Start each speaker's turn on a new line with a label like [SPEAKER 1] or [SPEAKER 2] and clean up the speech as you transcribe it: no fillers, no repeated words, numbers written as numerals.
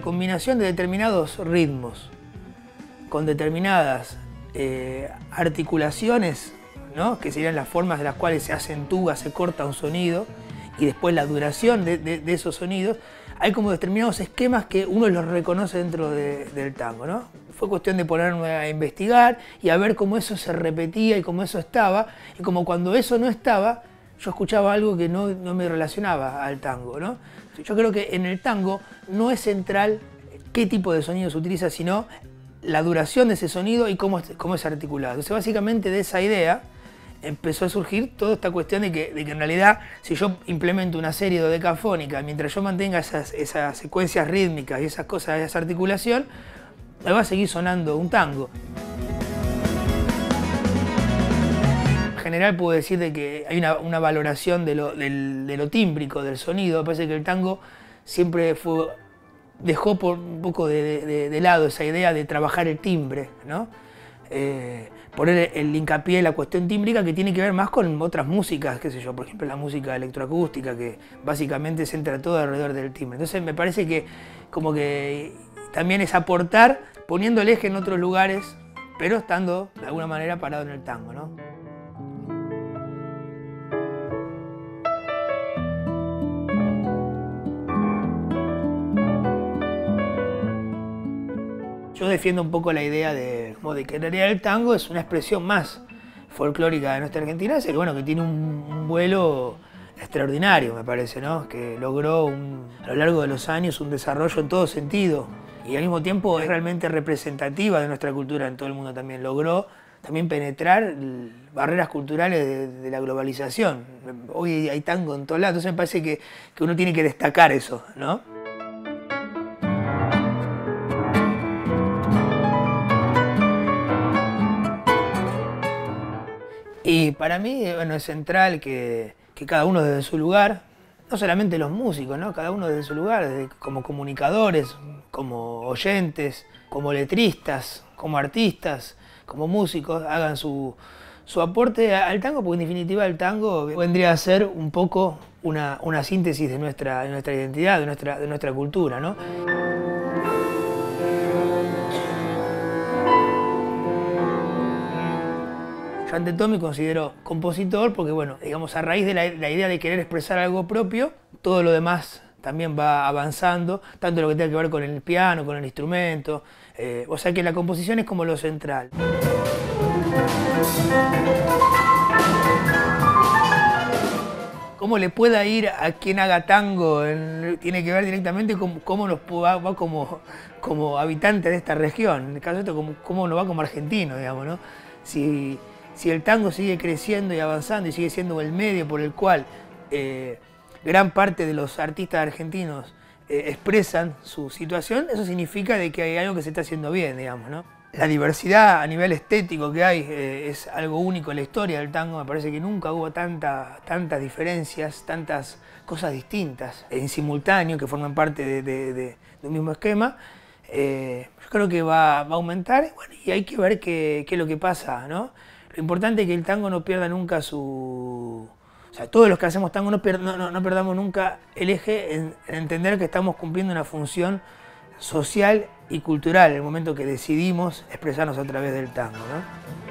[SPEAKER 1] combinación de determinados ritmos con determinadas articulaciones, ¿no? Que serían las formas de las cuales se acentúa, se corta un sonido, y después la duración de esos sonidos, hay como determinados esquemas que uno los reconoce dentro del tango, ¿no? Fue cuestión de ponerme a investigar y a ver cómo eso se repetía y cómo eso estaba, y como cuando eso no estaba, yo escuchaba algo que no me relacionaba al tango, ¿no? Yo creo que en el tango no es central qué tipo de sonido se utiliza, sino la duración de ese sonido y cómo es articulado. Entonces, básicamente de esa idea empezó a surgir toda esta cuestión de que en realidad, si yo implemento una serie dodecafónica, mientras yo mantenga esas secuencias rítmicas y esas cosas, esa articulación, me va a seguir sonando un tango. En general puedo decir de que hay una valoración de lo tímbrico del sonido. Me parece que el tango siempre dejó por un poco de lado esa idea de trabajar el timbre, ¿no? Poner el hincapié en la cuestión tímbrica, que tiene que ver más con otras músicas, qué sé yo, por ejemplo la música electroacústica, que básicamente se centra todo alrededor del timbre. Entonces me parece que como que también es aportar poniendo el eje en otros lugares, pero estando de alguna manera parado en el tango, ¿no? Yo defiendo un poco la idea de que en realidad el tango es una expresión más folclórica de nuestra Argentina, que bueno, que tiene un vuelo extraordinario, me parece, ¿no? Que logró a lo largo de los años un desarrollo en todo sentido y al mismo tiempo es realmente representativa de nuestra cultura en todo el mundo también. Logró también penetrar barreras culturales de la globalización. Hoy hay tango en todos lados, entonces me parece que uno tiene que destacar eso, ¿no? Y para mí, bueno, es central que cada uno desde su lugar, no solamente los músicos, ¿no? Cada uno desde su lugar, como comunicadores, como oyentes, como letristas, como artistas, como músicos, hagan su aporte al tango, porque en definitiva el tango vendría a ser un poco una síntesis de nuestra identidad, de nuestra cultura, ¿no? Yo ante todo me considero compositor porque, bueno, digamos, a raíz de la idea de querer expresar algo propio, todo lo demás también va avanzando, tanto lo que tenga que ver con el piano, con el instrumento, o sea que la composición es como lo central. Cómo le pueda ir a quien haga tango tiene que ver directamente con cómo nos va como habitante de esta región, en el caso de esto, cómo nos va como argentino, digamos, ¿no? Si el tango sigue creciendo y avanzando y sigue siendo el medio por el cual gran parte de los artistas argentinos expresan su situación, eso significa de que hay algo que se está haciendo bien, digamos, ¿no? La diversidad a nivel estético que hay es algo único en la historia del tango. Me parece que nunca hubo tantas diferencias, tantas cosas distintas en simultáneo que forman parte de un mismo esquema. Yo creo que va a aumentar, bueno, y hay que ver qué es lo que pasa, ¿no? Lo importante es que el tango no pierda nunca o sea, todos los que hacemos tango no perdamos nunca el eje en entender que estamos cumpliendo una función social y cultural en el momento que decidimos expresarnos a través del tango, ¿no?